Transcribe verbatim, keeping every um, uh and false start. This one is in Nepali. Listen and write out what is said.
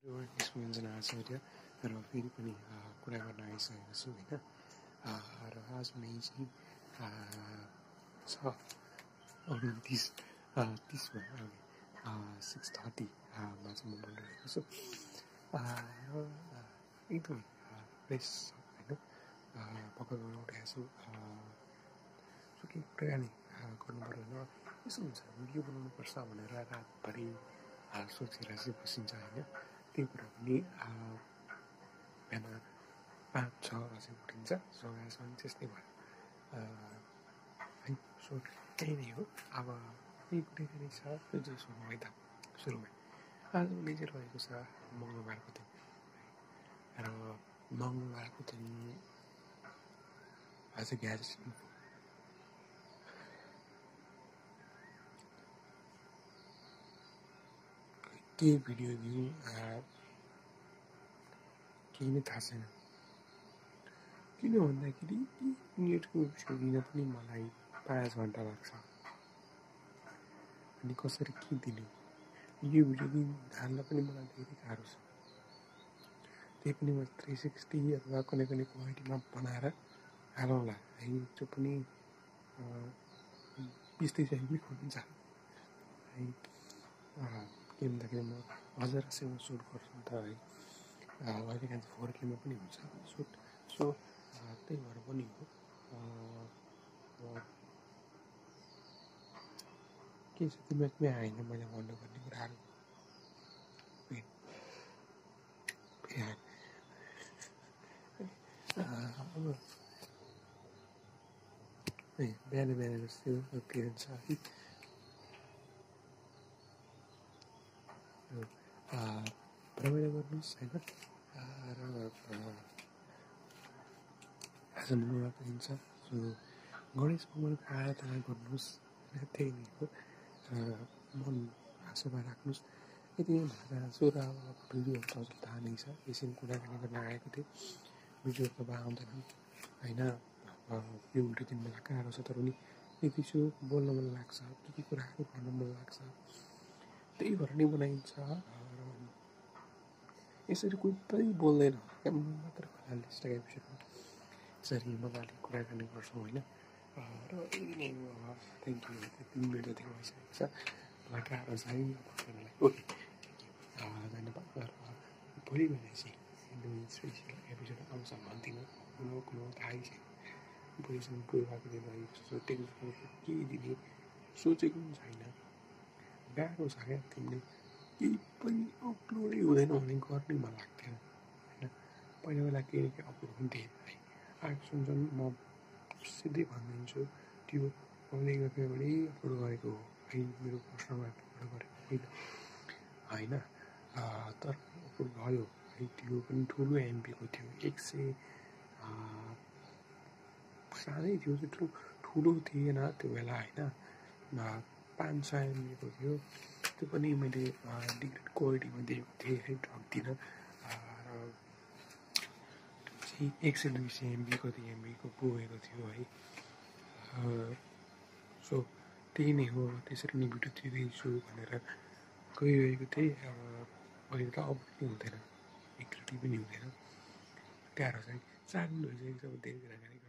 एक्सपिरियन्स आचार्य र फेरि पनि कुरा गर्न आइसकेको छु होइन। र आज मई चाहिँ छ उन्तिस तिसमा सिक्स थर्टीमा चाहिँ म बोलिरहेको छु र एकदमै फ्रेस होइन भर्खर गर्न उठाएको छु। सो केही कुराकानी गर्नु पऱ्यो होइन, यसो हुन्छ भिडियो बनाउनुपर्छ भनेर रातभरि सोचेर चाहिँ बसिन्छ होइन। त्यही कुरा पनि बिहान पाँच छ बजी उठिन्छ। सो आजमा पनि त्यस्तै भयो है। सो त्यही नै हो। अब केही कुराकानी छ त्यो चाहिँ सुनौँ है त। सुरुमा आजभोलि चाहिँ रहेको छ मङ्गलबारको दिन र मङ्गलबारको दिन आज ग्याजेट्स के भिडियो दिउँ केही नै थाहा छैन। किन भन्दाखेरि एक मिनटको भिडियो दिन पनि मलाई पाँच घन्टा लाग्छ। अनि कसरी के दिने यो भिडियो दिन हाल्न पनि मलाई धेरै गाह्रो छ। त्यही पनि म थ्री सिक्सटी अथवा कुनै कुनै क्वालिटीमा बनाएर हालौँला है। त्यो पनि बिस तिस एमबी हुन्छ है। के भन्दाखेरि म हजार सेभेन सुट गर्छु नि त है। अहिले काहीँ फोर केमा पनि हुन्छ सुट। सो त्यही भएर पनि हो के छ दिमागमै आएन मैले भन्नुपर्ने कुराहरू। अब बिहान बिहान जस्तो के हुन्छ है रमाइलो गर्नुहोस् होइन। र आज मङ्गलबारको दिन छ। सो गणेश भगवानको आराधना गर्नुहोस् होइन, त्यही नै हो। मन आशामा राख्नुहोस् यति नै भनेर छु। र अब भिडियोहरू त हजुर थाहा नै छ एकछिन कुराकानी गर्न आएको थिएँ। भिडियोहरू त भए आउँदैन होइन। यो भिडियो दिन मलाई गाह्रो छ तर पनि यति छु बोल्न मन लाग्छ, के के कुराहरू गर्न मन लाग्छ त्यही भएर नै बनाइन्छ। यसरी कोही पनि बोल्दैन क्या, म मात्र खोलाले स्टाइल एपिसोडमा यसरी मजाले कुराकानी गर्छौँ होइन। र यति नै हो। Thank you. तिन मिनट जति भइसकेको छ। मलाई गाह्रो छ है मलाई। ओके धन्यवाद। र भोलि भने चाहिँ स्पेसियल एपिसोड आउँछ भन्दिनँ। कुनो कुनो थाहै छैन। भोलिसम्म पूर्वको दिन रहेको के दिने सोचेको पनि छैन। गाह्रो छ क्या तिमीले केही पनि अपलोडै हुँदैन भने गर्नै मन लाग्थेन होइन। पहिला पहिला केही न केही अपलोड हुन्थेँ है। आएको सुन्छन् म सिधै भनिदिन्छु त्यो अमेरिका फेब्रुअरी अपलोड गरेको हो है। मेरो पर्सनल अपलोड गरेको होइन होइन। तर अपलोड भयो है। त्यो पनि ठुलो एमबीको थियो। एक सय साह्रै थियो त्यत्रो ठुलो थिएन त्यो बेला होइन। पाँच सय एमबीको थियो। त्यो पनि मैले डिग्रेड क्वालिटीमा दिएको थिएँ है ढक्दिन। र चाहिँ एक सय दुई सय एमबीको थियो एमबीको पुगेको थियो है। सो त्यही नै हो। त्यसरी नै भिडियो दिँदैछु भनेर गइरहेको थिएँ। अब अहिले त अपलोड हुँदैन, एकचोटि पनि हुँदैन। गाह्रो छ है। चार मिनट भइसकेको छ। अब धेरै कुराकानी